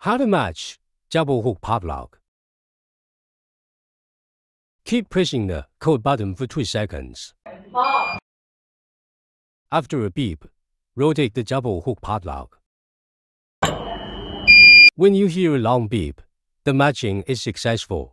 How to match double hook padlock. Keep pressing the code button for 3 seconds. After a beep, rotate the double hook padlock. When you hear a long beep, the matching is successful.